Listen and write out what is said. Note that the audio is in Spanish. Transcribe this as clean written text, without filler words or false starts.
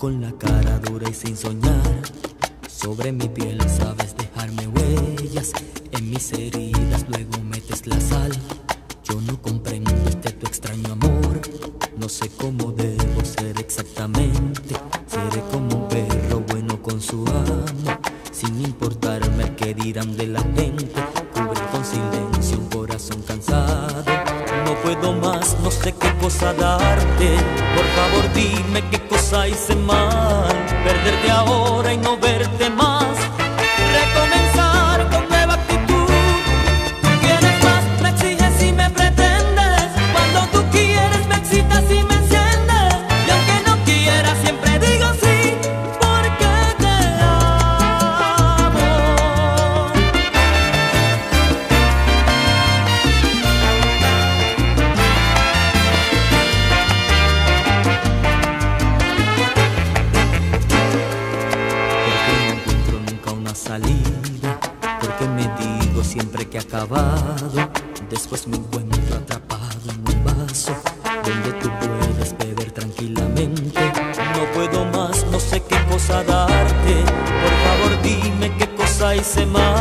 con la cara dura y sin soñar. Sobre mi piel sabes dejarme huellas, en mis heridas luego metes la sal. Yo no comprendo este tu extraño amor, no sé cómo debo ser exactamente. Seré como un perro bueno con su amo, sin importarme el que dirán de la gente. Cubre con silencio un corazón cansado. No puedo más, no sé qué cosa darte. Por favor dime qué cosa hice mal. Perderte ahora y no verte más. Recomenzar con nueva actitud. Tú quieres más, me exiges y me pretendes. Cuando tú quieres me excitas y me enciendes. Y aunque no quieras siempre digo sí, porque te amo. Salida, porque me digo siempre que he acabado. Después me encuentro atrapado en un vaso donde tú puedes beber tranquilamente. No puedo más, no sé qué cosa darte. Por favor dime qué cosa hice mal.